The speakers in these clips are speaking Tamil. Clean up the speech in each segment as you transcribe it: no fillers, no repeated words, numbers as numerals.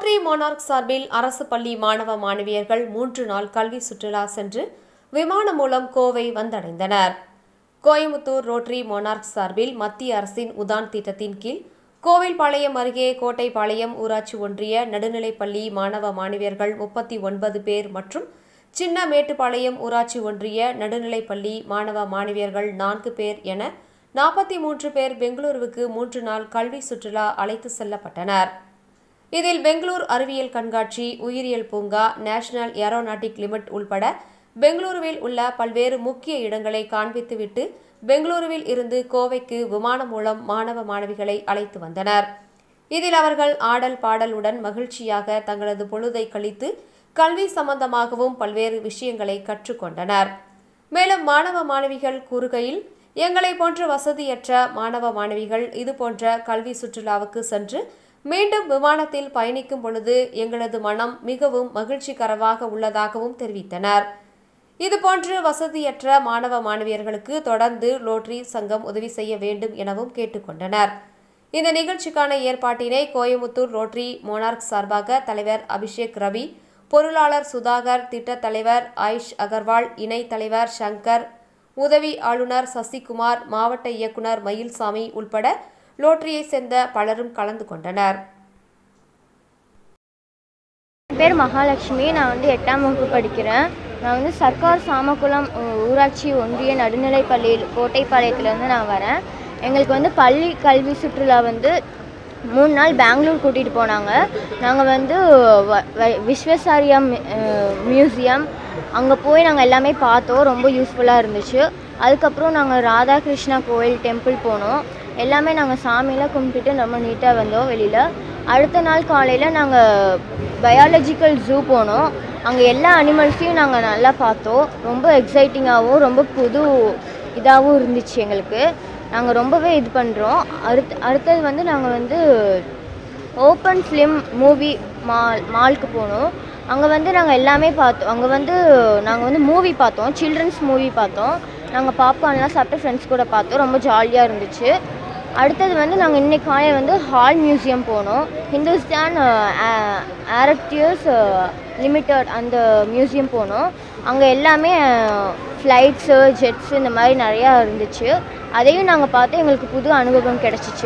ரோட்டரி மோனார்க் சார்பில் அரசு பள்ளி மாணவ மாணவியர்கள் 3 நாள் கல்வி சுற்றுலா சென்று விமானம் மூலம் கோவை வந்தடைந்தனர். கோயமுத்தூர் ரோட்டரி மோனார்க் சார்பில் மத்திய அரசின் உதான் திட்டத்தின் கீழ் கோவில்பாளையம் அருகே கோட்டைப்பாளையம் ஊராட்சி ஒன்றிய நடுநிலைப்பள்ளி மாணவ மாணவியர்கள் 39 பேர் மற்றும் சின்ன மேட்டுப்பாளையம் ஊராட்சி ஒன்றிய நடுநிலைப்பள்ளி மாணவ மாணவியர்கள் 4 பேர் என 43 பேர் பெங்களூருவுக்கு 3 நாள் கல்வி சுற்றுலா அழைத்து செல்லப்பட்டனர். இதில் பெங்களூர் அறிவியல் கண்காட்சி, உயிரியல் பூங்கா, நேஷனல் ஏரோநாட்டிக் லிமிட் உள்பட பெங்களூருவில் உள்ள பல்வேறு முக்கிய இடங்களை காண்பித்துவிட்டு பெங்களூருவில் இருந்து கோவைக்கு விமானம் மூலம் மாணவ மாணவிகளை அழைத்து வந்தனர். இதில் அவர்கள் ஆடல் பாடலுடன் மகிழ்ச்சியாக தங்களது பொழுதை கழித்து கல்வி சம்பந்தமாகவும் பல்வேறு விஷயங்களை கற்றுக்கொண்டனர். மேலும் மாணவ மாணவிகள் கூறுகையில், எங்களை போன்ற வசதியற்ற மாணவ மாணவிகள் இதுபோன்ற கல்வி சுற்றுலாவுக்கு சென்று மீண்டும் விமானத்தில் பயணிக்கும் பொழுது எங்களது மனம் மிகவும் மகிழ்ச்சிகரமாக உள்ளதாகவும் தெரிவித்தனர். இதுபோன்று வசதியற்ற மாணவ மாணவியர்களுக்கு தொடர்ந்து ரோட்டரி சங்கம் உதவி செய்ய வேண்டும் எனவும் கேட்டுக்கொண்டனர். இந்த நிகழ்ச்சிக்கான ஏற்பாட்டினை கோயமுத்தூர் ரோட்டரி மோனார்க் சார்பாக தலைவர் அபிஷேக் ரவி, பொருளாளர் சுதாகர், திட்டத் தலைவர் ஆயுஷ் அகர்வால், இணைத் தலைவர் சங்கர், உதவி ஆளுநர் சசிகுமார், மாவட்ட இயக்குனர் மயில்சாமி உள்பட ரோட்டரியை சேர்ந்த பலரும் கலந்து கொண்டனர். என் பேர் மகாலட்சுமி. நான் 8ஆம் வகுப்பு படிக்கிறேன். நான் சர்க்கார் சாமக்குளம் ஊராட்சி ஒன்றிய நடுநிலைப்பள்ளி கோட்டைப்பாளையத்துலேருந்து நான் வரேன். எங்களுக்கு பள்ளி கல்வி சுற்றுலா 3 நாள் பெங்களூர் கூட்டிகிட்டு போனாங்க. நாங்கள் விஸ்வேஸ்வரய்யா மியூசியம் அங்கே போய் நாங்கள் எல்லாமே பார்த்தோம். ரொம்ப யூஸ்ஃபுல்லாக இருந்துச்சு. அதுக்கப்புறம் நாங்கள் ராதாகிருஷ்ணா கோயில் டெம்பிள் போனோம். எல்லாமே நாங்கள் சாமியெல்லாம் கும்பிட்டுட்டு ரொம்ப நீட்டாக வந்தோம் வெளியில். அடுத்த நாள் காலையில் நாங்கள் பயாலஜிக்கல் ஜூ போனோம். அங்கே எல்லா அனிமல்ஸையும் நாங்கள் நல்லா பார்த்தோம். ரொம்ப எக்ஸைட்டிங்காகவும் ரொம்ப புது இதாகவும் இருந்துச்சு எங்களுக்கு. நாங்கள் ரொம்பவே இது பண்ணுறோம். அடுத்தது நாங்கள் ஓப்பன் ஃபிலிம் மூவி மாலுக்கு போனோம். அங்கே நாங்கள் எல்லாமே பார்த்தோம். அங்கே நாங்கள் மூவி பார்த்தோம். சில்ட்ரன்ஸ் மூவி பார்த்தோம். நாங்கள் பாப்கார்ன்லாம் சாப்பிட்டு ஃப்ரெண்ட்ஸ் கூட பார்த்தோம். ரொம்ப ஜாலியாக இருந்துச்சு. அடுத்தது நாங்கள் இன்றைக்கி காலையில் ஹால் மியூசியம் போனோம். ஹிந்துஸ்தான் ஏரோநாட்டிக்ஸ் லிமிடெட் அந்த மியூசியம் போனோம். அங்கே எல்லாமே ஃப்ளைட்ஸு, ஜெட்ஸு இந்த மாதிரி நிறையா இருந்துச்சு. அதையும் நாங்கள் பார்த்து எங்களுக்கு புது அனுபவம் கிடச்சிச்சு.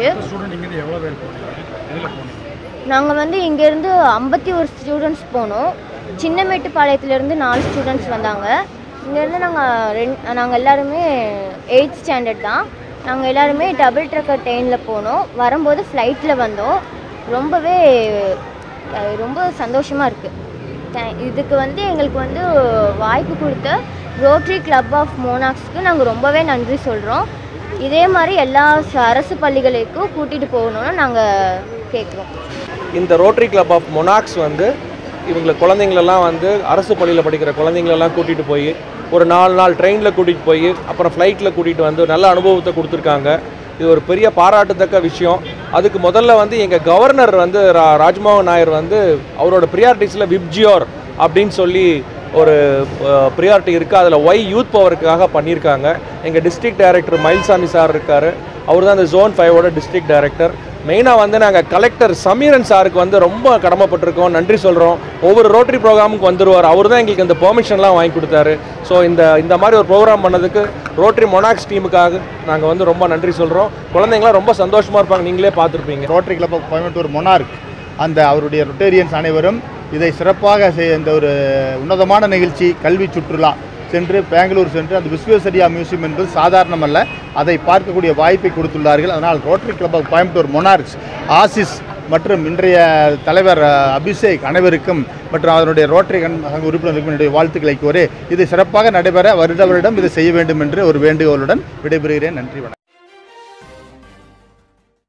நாங்கள் இங்கேருந்து 51 ஸ்டூடெண்ட்ஸ் போனோம். சின்ன மேட்டுப்பாளையத்துலேருந்து 4 ஸ்டூடெண்ட்ஸ் வந்தாங்க. இங்கேருந்து நாங்கள் எல்லாருமே 8th ஸ்டாண்டர்ட் தான். நாங்கள் எல்லாருமே டபுள் ட்ரக்கர் ட்ரெயினில் போனோம். வரும்போது ஃப்ளைட்டில் வந்தோம். ரொம்ப சந்தோஷமாக இருக்குது. இதுக்கு எங்களுக்கு வாய்ப்பு கொடுத்த ரோட்டரி கிளப் ஆஃப் மோனார்க்ஸ்க்கு நாங்கள் ரொம்பவே நன்றி சொல்கிறோம். இதே மாதிரி எல்லா அரசு பள்ளிகளுக்கும் கூட்டிகிட்டு போகணுன்னு நாங்கள் கேட்குறோம். இந்த ரோட்டரி கிளப் ஆஃப் மோனார்க்ஸ் இவங்களை குழந்தைங்களெல்லாம் அரசு பள்ளியில் படிக்கிற குழந்தைங்களெல்லாம் கூட்டிகிட்டு போய் ஒரு 4 நாள் ட்ரெயினில் கூட்டிகிட்டு போய் அப்புறம் ஃப்ளைட்டில் கூட்டிகிட்டு நல்ல அனுபவத்தை கொடுத்துருக்காங்க. இது ஒரு பெரிய பாராட்டத்தக்க விஷயம். அதுக்கு முதல்ல எங்கள் கவர்னர் ராஜ்மோகன் நாயர் அவரோட ப்ரியாரிட்டிஸில் விப்ஜியோர் அப்படின்னு சொல்லி ஒரு ப்ரியாரிட்டி இருக்குது. அதில் ஒய் யூத் பவருக்காக பண்ணியிருக்காங்க. எங்கள் டிஸ்ட்ரிக்ட் டைரக்டர் மயில்சாமி சார் இருக்கார். அவர் தான் இந்த Zone 5ஓட டிஸ்ட்ரிக்ட் டைரக்டர். மெயினாக நாங்கள் கலெக்டர் சமீரன் சாருக்கு ரொம்ப கடமைப்பட்டிருக்கோம். நன்றி சொல்கிறோம். ஒவ்வொரு ரோட்டரி ப்ரோக்ராமுக்கு வந்துடுவார். அவர் தான் எங்களுக்கு இந்த பெர்மிஷன்லாம் வாங்கி கொடுத்தாரு. ஸோ இந்த மாதிரி ஒரு ப்ரோக்ராம் பண்ணதுக்கு ரோட்டரி மோனார்க்ஸ் டீமுக்காக நாங்கள் ரொம்ப நன்றி சொல்கிறோம். குழந்தைங்களாம் ரொம்ப சந்தோஷமாக இருப்பாங்க. நீங்களே பார்த்துருப்பீங்க. Rotary club of Coimbatore monarch அவருடைய ரொட்டேரியன்ஸ் அனைவரும் இதை சிறப்பாக இந்த ஒரு உன்னதமான நிகழ்ச்சி கல்வி சுற்றுலா சென்று பெங்களூர் சென்று அந்த விஸ்வேஸ்வரய்யா மியூசியம் என்பது சாதாரணமல்ல, அதை பார்க்கக்கூடிய வாய்ப்பை கொடுத்துள்ளார்கள். அதனால் rotary club of Coimbatore monarchs ஆசிஸ் மற்றும் இன்றைய தலைவர் அபிஷேக் அனைவருக்கும் மற்றும் அதனுடைய ரோட்டரி உறுப்பினருக்கும் என்னுடைய வாழ்த்துக்களை கோரி இது சிறப்பாக நடைபெற வருடம் இதை செய்ய வேண்டும் என்று ஒரு வேண்டுகோளுடன் விடைபெறுகிறேன். நன்றி, வணக்கம்.